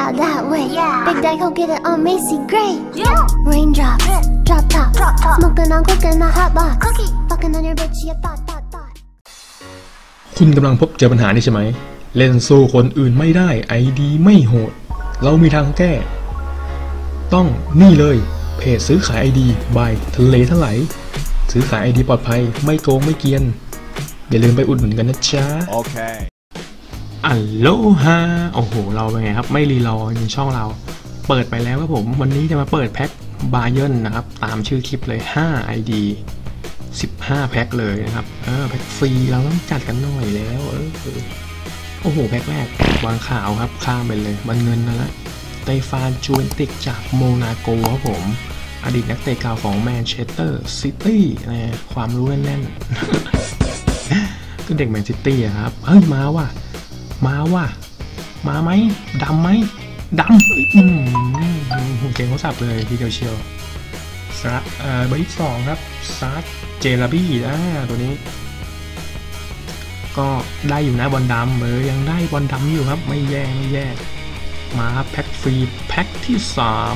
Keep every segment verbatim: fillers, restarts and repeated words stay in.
out that way. Yeah. Big Daddy go get it on Macy Gray. Yeah. Raindrops, yeah. drop top, drop top. Smoking on cooking a hot box. Cookie, fucking on your bitch, yeah, thought, thought, thought. คุณกำลังพบเจอปัญหานี้ใช่ไหมเล่นสู้คนอื่นไม่ได้ไอดีไม่โหดเรามีทางแก้ต้องนี่เลยเพจซื้อขายไอดีบายทะเลทลายซื้อขายไอดีปลอดภัยไม่โกงไม่เกียนอย่าลืมไปอุดหนุนกันนะจ๊ะโอเคอัลโลฮาโอ้โหเราเป็นไงครับไม่รีรอในช่องเราเปิดไปแล้วครับผมวันนี้จะมาเปิดแพ็คบาเยิร์นนะครับตามชื่อคลิปเลยห้า ไอ ดี สิบห้าแพ็คเลยนะครับเออแพ็คฟรีเราต้องจัดกันหน่อยแล้วเออโอ้โหแพ็คแรกวางขาวครับข้ามไปเลยมันเงินนะละไตฟานจูเวนติกจากโมนาโกครับผมอดีตนักเตะเก่าของแมนเชสเตอร์ซิตี้นะความรู้แน่นๆก็เด็กแมนซิตี้ครับเฮ้ยมาว่ะมาว่ะมาไหมดำไหมดำอืมหูเก่งเขาสับเลยทีเดียวเชียวซัดเอ่อเบอร์ที่สองครับซัดเจลาบี้อ่าตัวนี้ก็ได้อยู่นะบอลดำเออยังได้บอลดำอยู่ครับไม่แย่ไม่แย่มาครับแพ็คฟรีแพ็คที่สาม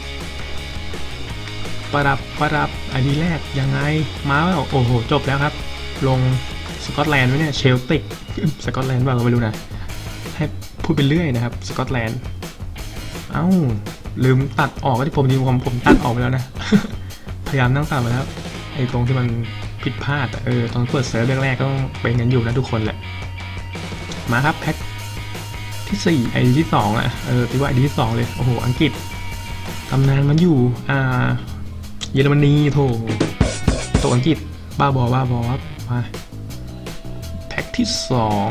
ปรับปรับไอดีแรกยังไงมาแล้วโอ้โหจบแล้วครับลงสกอตแลนด์ไหมเนี่ยเชลติกสกอตแลนด์บ้างก็ไม่รู้นะให้พูดไปเรื่อยนะครับสกอตแลนด์เอ้าลืมตัดออกที่ผมดีผมผมตัดออกไปแล้วนะ พยายามนั่งตัดมาแล้วไอ้ตรงที่มันผิดพลาดเออตอนเปิดเซิร์ฟแรกๆก็ต้องเป็นกันอยู่นะทุกคนแหละมาครับแพ็คที่สี่ไอดีที่สองอ่ะเออที่ว่าไอดีที่สองเลยโอ้โหอังกฤษตำนานมันอยู่อ่าเยอรมนีโถตัวอังกฤษบ้าบอบ้าบอครับมาแพ็คที่สอง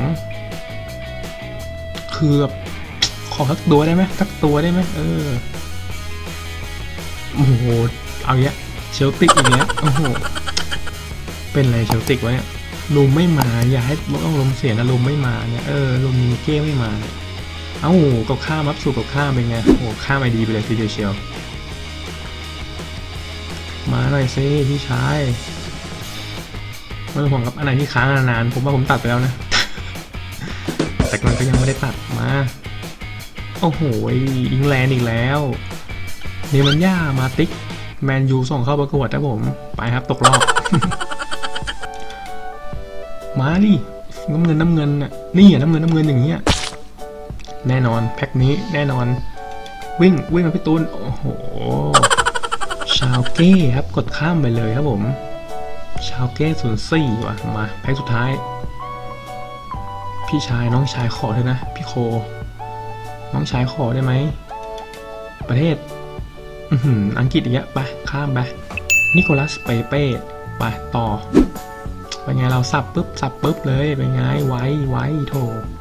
คือแบบขอสักตัวได้ไหมสักตัวได้ไหมเออโอ้โหเอาเยอะเชลติกอีกแล้วโอ้โหเป็นอะไรเชลติกวะเนี่ยลุมไม่มาอย่าให้ต้องลมเสียนะลุมไม่มาเนี่ยเออลุมมีเก้ไม่มาเอ้ากับข้ามรับสู่กับข้ามเป็นไงโอ้โหข้ามไอดีไปเลยทีเดียวเชียวมาหน่อยซิพี่ชายไม่ต้องห่วงกับอันไหนที่ค้างนานๆผมว่าผมตัดไปแล้วนะ แต่มันก็ยังไม่ได้ตัดมาโอ้โหอิงแลนด์อีกแล้วเนมันย่ามาติกแมนยูส่งเข้าประกวดนะผมไปครับตกรอบ มาดิน้ำเงินน้ำเงินน่ะนี่อ่ะน้ำเงินน้ำเงินอย่างเงี้ยแน่นอนแพ็คนี้แน่นอนวิ่งวิ่งมาพี่ตูนโอ้โหชาวเก้ครับกดข้ามไปเลยครับผมชาวเก้ศูนย์สี่ว่ะมาแพ็คสุดท้ายพี่ชายน้องชายขอเถอะนะพี่โคน้องชายขอได้ไหมประเทศอังกฤษอีกแล้วไปข้ามไปนิโคลัสเปเป้ไปต่อเป็นไงเราสับปุ๊บสับปุ๊บเลยเป็นไงไว้ไว้โถ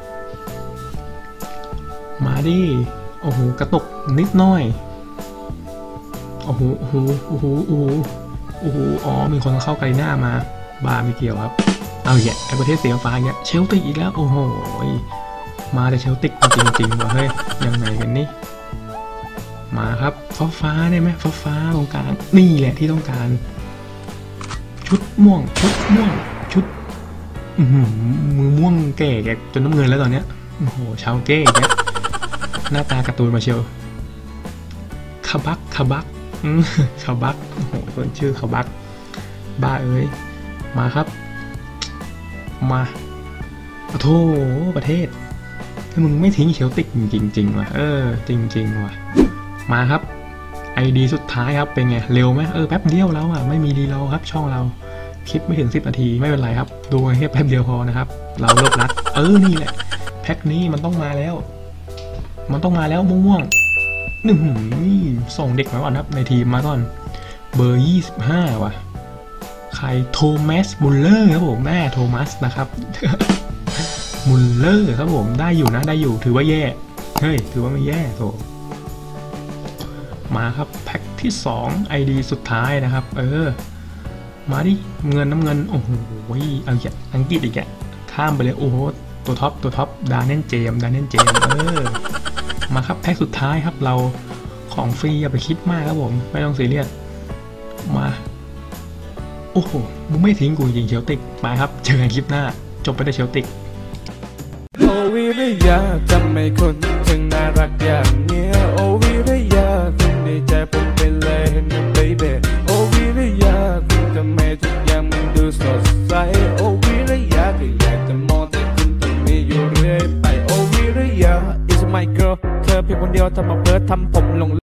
มาดิโอ้โหกระตุกนิดหน่อยโอ้โหโอ้โหโอ้โหโอ้โหโอ้โหอ๋อมีคนเข้าไกลหน้ามาบาไม่เกี่ยวครับเอาแย่ไอประเทศเสียฟ้าเนี่ยเชลติกอีกแล้วโอ้โหมาแต่เชลติกจริงๆว่ะเฮ้ยยังไงกันนี่มาครับฟ้าฟ้าได้ไหมฟ้าฟ้าตรงกลางนี่แหละที่ต้องการชุดม่วงชุดม่วงชุดมือม่วงแก่แกจนน้ำเงินแล้วตอนเนี้ยโอ้โหชาวเก้แกหน้าตาการ์ตูนมาเชียวคาบักคาบักคาบักโอ้โหคนชื่อคาบักบ้าเอ้ยมาครับมาโธ่ประเทศถ้ามึงไม่ทิ้งเชลติกจริงๆว่ะเออจริงๆว่ะมาครับไอดีสุดท้ายครับเป็นไงเร็วไหมเออแป๊บเดียวแล้วอ่ะไม่มีรีโหลดครับช่องเราคลิปไม่ถึงสิบนาทีไม่เป็นไรครับดูแค่แป๊บเดียวพอนะครับเราเลิกรัดเออนี่แหละแพ็คนี้มันต้องมาแล้วมันต้องมาแล้วม่วงๆนึ่งส่งเด็กมาก่อนครับในทีมมาก่อนเบอร์ยี่สิบห้าว่ะใครโทมัสมุลเลอร์ครับผมแม่โทมัสนะครับ มุลเลอร์ครับผมได้อยู่นะได้อยู่ถือว่าแย่เฮ้ยถือว่าไม่แย่โถมาครับแพ็คที่สอง ไอ ดี สุดท้ายนะครับเออมาดิเงินน้ำเงินโอ้โหเอาอย่างอังกฤษอีกแกข้ามไปเลยโอ้โหตัวท็อปตัวท็อปดาร์เนนเจมดาร์เนนเจมเออมาครับแพ็คสุดท้ายครับเราของฟรีอย่าไปคิดมากครับผมไม่ต้องซีเรียสมาโอ้โหมึงไม่ทิ้งกูจริงเชลติกไปครับเจอกันคลิปหน้าจบไปด้วยเชลติกโอวิริยะทำไมคนถึงน่ารักอย่างนี้นนะ baby โอ้วิริยะคุณทำให้ทุกอย่างมันดูสดใสโอ้วิริยะก็อยากจะมองแต่คุณตรงนี้อยู่เรื่อยไปโอ้วิริยะ is my girl เธอเพียงคนเดียวทำมาเพ้อทำผมหลง